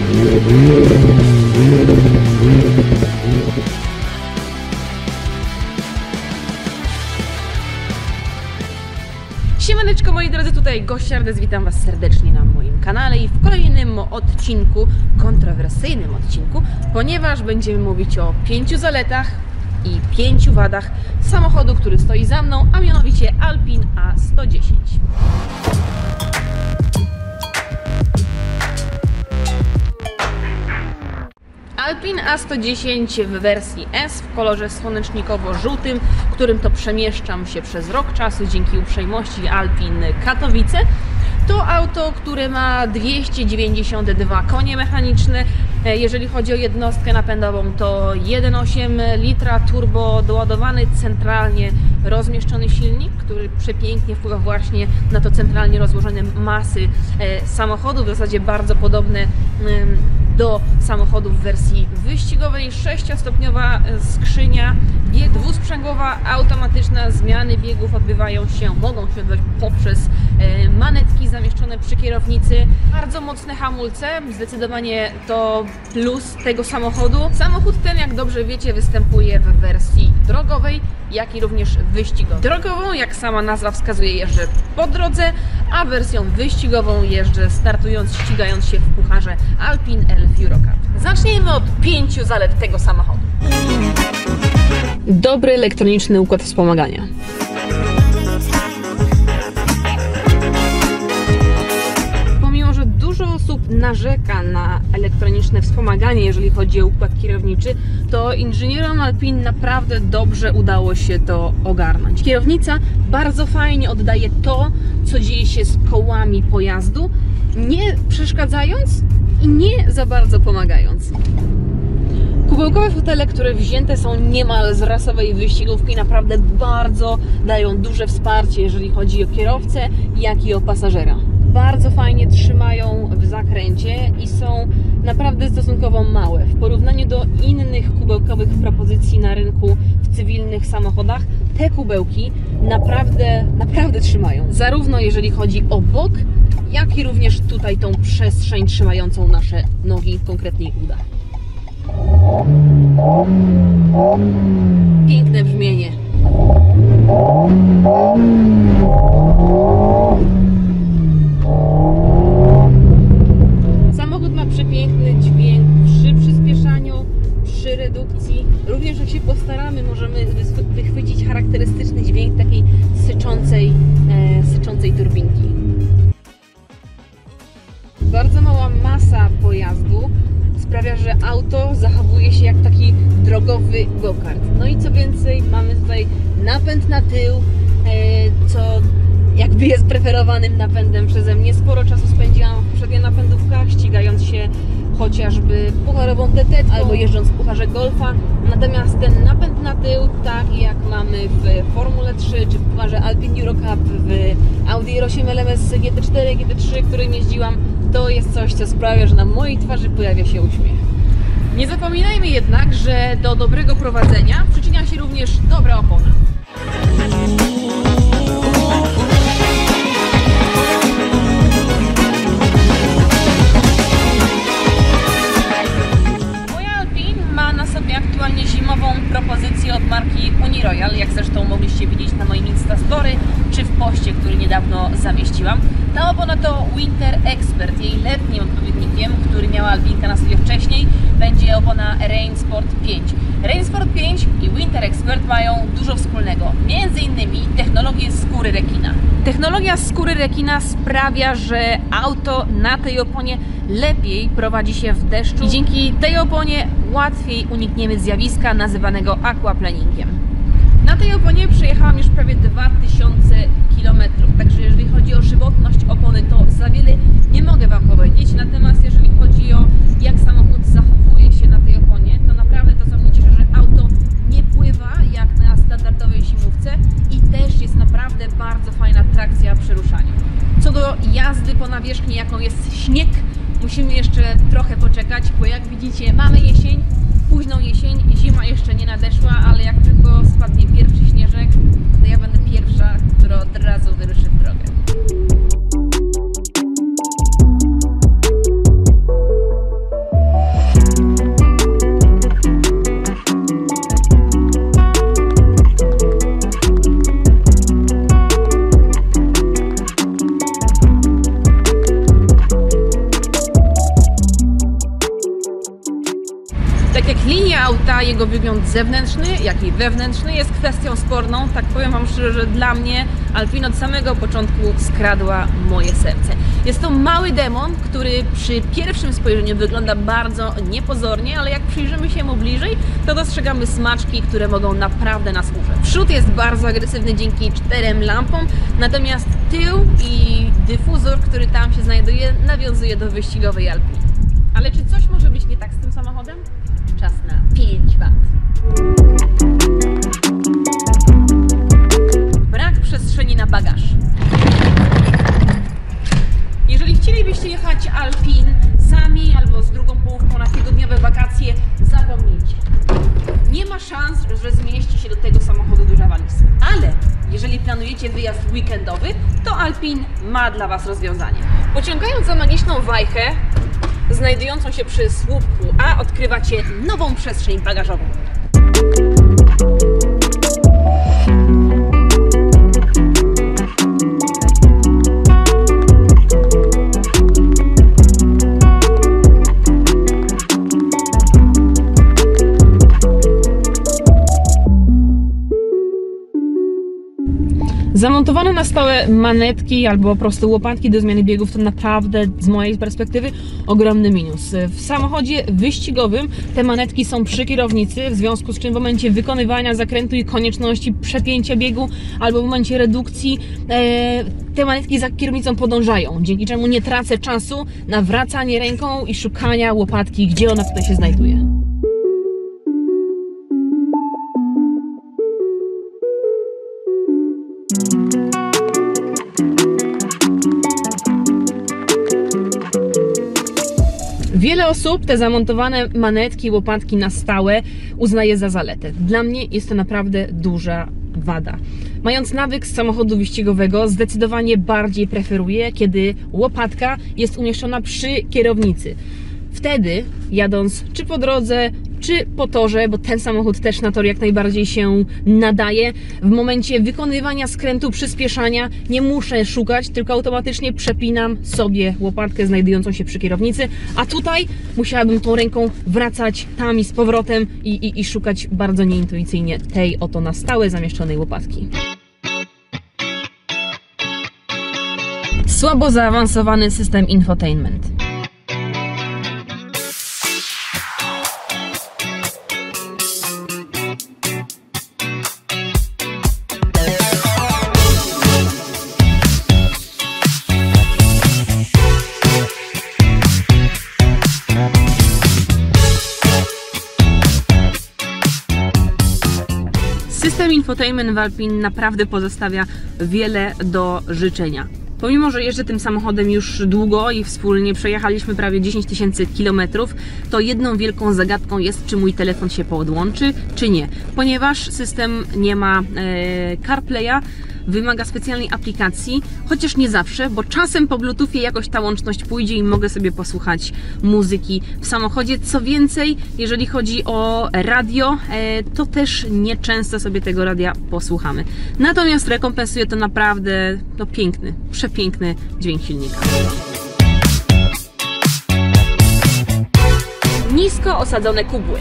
Siemaneczko moi drodzy, tutaj Gościardes, witam Was serdecznie na moim kanale i w kolejnym odcinku, kontrowersyjnym odcinku, ponieważ będziemy mówić o 5 zaletach i 5 wadach samochodu, który stoi za mną, a mianowicie Alpine A110. Alpine A110 w wersji S w kolorze słonecznikowo-żółtym, którym to przemieszczam się przez rok czasu dzięki uprzejmości Alpine Katowice. To auto, które ma 292 konie mechaniczne. Jeżeli chodzi o jednostkę napędową, to 1,8 litra turbo doładowany, centralnie rozmieszczony silnik, który przepięknie wpływa właśnie na to centralnie rozłożone masy samochodu, w zasadzie bardzo podobne do samochodów w wersji wyścigowej. 6-stopniowa skrzynia, bieg dwusprzęgłowa, automatyczna, zmiany biegów mogą się odbywać poprzez manetki zamieszczone przy kierownicy. Bardzo mocne hamulce, zdecydowanie to plus tego samochodu. Samochód ten, jak dobrze wiecie, występuje w wersji drogowej, jak i również wyścigowej. Drogową, jak sama nazwa wskazuje, jeżdżę po drodze, a wersją wyścigową jeżdżę startując, ścigając się w pucharze Alpine Elf Euro Cup. Zacznijmy od 5 zalet tego samochodu. Dobry elektroniczny układ wspomagania. Pomimo że dużo osób narzeka na elektroniczne wspomaganie, jeżeli chodzi o układ kierowniczy, to inżynierom Alpine naprawdę dobrze udało się to ogarnąć. Kierownica bardzo fajnie oddaje to, co dzieje się z kołami pojazdu, nie przeszkadzając i nie za bardzo pomagając. Kubełkowe fotele, które wzięte są niemal z rasowej wyścigówki, naprawdę bardzo dają duże wsparcie, jeżeli chodzi o kierowcę, jak i o pasażera. Bardzo fajnie trzymają w zakręcie i są naprawdę stosunkowo małe. W porównaniu do innych kubełkowych propozycji na rynku w cywilnych samochodach, te kubełki naprawdę trzymają. Zarówno jeżeli chodzi o bok, jak i również tutaj tą przestrzeń trzymającą nasze nogi, konkretnie uda. Piękne brzmienie. Samochód ma przepiękny dźwięk przy przyspieszaniu, przy redukcji. Również jak się postaramy, możemy wychwycić charakterystyczny dźwięk takiej syczącej turbinki. Bardzo mała masa pojazdu sprawia, że auto zachowuje się jak taki drogowy go-kart. No i co więcej, mamy tutaj napęd na tył, co jakby jest preferowanym napędem przeze mnie. Sporo czasu spędziłam w poprzednich napędówkach, ścigając się chociażby pucharową TT albo jeżdżąc w pucharze golfa. Natomiast ten napęd na tył, tak jak mamy w Formule 3 czy w pucharze Alpine Euro Cup, w Audi R8 LMS GT4, GT3, którym jeździłam, to jest coś, co sprawia, że na mojej twarzy pojawia się uśmiech. Nie zapominajmy jednak, że do dobrego prowadzenia przyczynia się również dobra opona. Moja Alpine ma na sobie aktualnie zimową propozycję od marki Uniroyal, jak zresztą mogliście widzieć na moim Instastory czy w poście, który niedawno zamieściłam. Ta opona to Winter Expert, jej letnim odpowiednikiem, który miała Alpinka na sobie wcześniej, będzie opona Rain Sport 5. Rain Sport 5 i Winter Expert mają dużo wspólnego, między innymi technologię skóry rekina. Technologia skóry rekina sprawia, że auto na tej oponie lepiej prowadzi się w deszczu i dzięki tej oponie łatwiej unikniemy zjawiska nazywanego aquaplaningiem. Na tej oponie przejechałam już prawie 2000 km, także jeżeli chodzi o żywotność opony, to za wiele nie mogę Wam powiedzieć. Natomiast jeżeli chodzi o jak samochód zachowuje się na tej oponie, to naprawdę to, co mnie cieszy, że auto nie pływa jak na standardowej zimówce i też jest naprawdę bardzo fajna trakcja przy ruszaniu. Co do jazdy po nawierzchni, jaką jest śnieg, musimy jeszcze trochę poczekać, bo jak widzicie, mamy jesień, późną jesień, zima jeszcze nie nadeszła, ale jak tylko spadnie pierwszy śnieżek, to ja będę pierwsza, która od razu wyruszy w drogę. jego wygląd zewnętrzny, jak i wewnętrzny jest kwestią sporną. Tak powiem Wam szczerze, że dla mnie Alpine od samego początku skradła moje serce. Jest to mały demon, który przy pierwszym spojrzeniu wygląda bardzo niepozornie, ale jak przyjrzymy się mu bliżej, to dostrzegamy smaczki, które mogą naprawdę nas urzec. Przód jest bardzo agresywny dzięki 4 lampom, natomiast tył i dyfuzor, który tam się znajduje, nawiązuje do wyścigowej Alpine. Ale czy coś może być nie tak z tym samochodem? Czas na 5 W. Brak przestrzeni na bagaż. Jeżeli chcielibyście jechać Alpine sami albo z drugą połówką na tygodniowe wakacje, zapomnijcie. Nie ma szans, że zmieści się do tego samochodu duża walizka. Ale jeżeli planujecie wyjazd weekendowy, to Alpine ma dla Was rozwiązanie. Pociągając za magiczną wajchę, znajdującą się przy słupku A, odkrywacie nową przestrzeń bagażową. Zamontowane na stałe manetki albo po prostu łopatki do zmiany biegów to naprawdę z mojej perspektywy ogromny minus. W samochodzie wyścigowym te manetki są przy kierownicy, w związku z czym w momencie wykonywania zakrętu i konieczności przepięcia biegu albo w momencie redukcji te manetki za kierownicą podążają, dzięki czemu nie tracę czasu na wracanie ręką i szukania łopatki, gdzie ona tutaj się znajduje. Wiele osób te zamontowane manetki, łopatki na stałe uznaje za zaletę. Dla mnie jest to naprawdę duża wada. Mając nawyk z samochodu wyścigowego, zdecydowanie bardziej preferuję, kiedy łopatka jest umieszczona przy kierownicy. Wtedy, jadąc czy po drodze, czy po torze, bo ten samochód też na tor jak najbardziej się nadaje, w momencie wykonywania skrętu, przyspieszania nie muszę szukać, tylko automatycznie przepinam sobie łopatkę znajdującą się przy kierownicy, a tutaj musiałabym tą ręką wracać tam i z powrotem i szukać bardzo nieintuicyjnie tej oto na stałe zamieszczonej łopatki. Słabo zaawansowany system infotainment. System infotainment w Alpine naprawdę pozostawia wiele do życzenia. Pomimo że jeżdżę tym samochodem już długo i wspólnie przejechaliśmy prawie 10 000 kilometrów, to jedną wielką zagadką jest, czy mój telefon się podłączy, czy nie. Ponieważ system nie ma CarPlaya, wymaga specjalnej aplikacji, chociaż nie zawsze, bo czasem po Bluetoothie jakoś ta łączność pójdzie i mogę sobie posłuchać muzyki w samochodzie. Co więcej, jeżeli chodzi o radio, to też nieczęsto sobie tego radia posłuchamy. Natomiast rekompensuje to naprawdę piękny, przepiękny dźwięk silnika. Nisko osadzone kubły.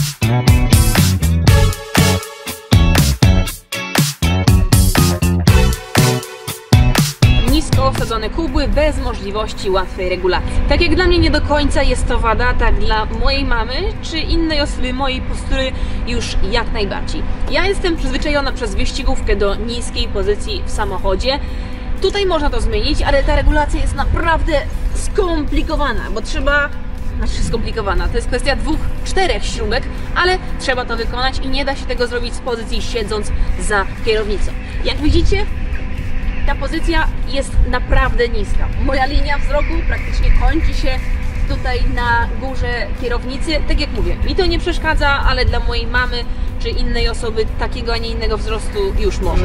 Nisko osadzone kubły bez możliwości łatwej regulacji. Tak jak dla mnie nie do końca jest to wada, tak dla mojej mamy czy innej osoby mojej postury już jak najbardziej. Ja jestem przyzwyczajona przez wyścigówkę do niskiej pozycji w samochodzie. Tutaj można to zmienić, ale ta regulacja jest naprawdę skomplikowana, bo trzeba... skomplikowana. To jest kwestia 2-4 śrubek, ale trzeba to wykonać i nie da się tego zrobić z pozycji siedząc za kierownicą. Jak widzicie, ta pozycja jest naprawdę niska. Moja linia wzroku praktycznie kończy się tutaj na górze kierownicy. Tak jak mówię, mi to nie przeszkadza, ale dla mojej mamy czy innej osoby takiego, a nie innego wzrostu już może.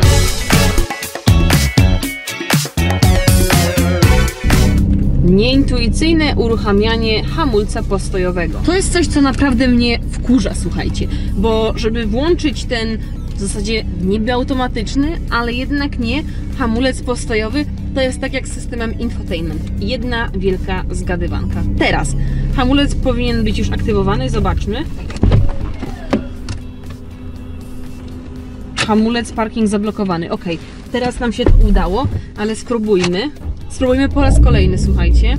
Nieintuicyjne uruchamianie hamulca postojowego. To jest coś, co naprawdę mnie wkurza, słuchajcie, bo żeby włączyć ten w zasadzie niby automatyczny, ale jednak nie hamulec postojowy, to jest tak jak z systemem infotainment. Jedna wielka zgadywanka. Teraz hamulec powinien być już aktywowany, zobaczmy. hamulec, parking zablokowany. Ok, teraz nam się to udało, ale spróbujmy. Spróbujmy po raz kolejny, słuchajcie.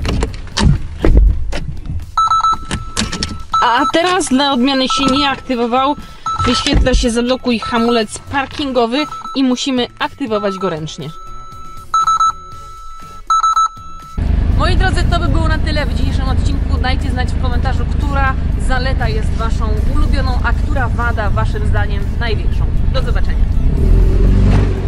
A teraz dla odmiany się nie aktywował. Wyświetla się zablokuj hamulec parkingowy i musimy aktywować go ręcznie. Moi drodzy, to by było na tyle w dzisiejszym odcinku. Dajcie znać w komentarzu, która zaleta jest Waszą ulubioną, a która wada Waszym zdaniem największą. Do zobaczenia.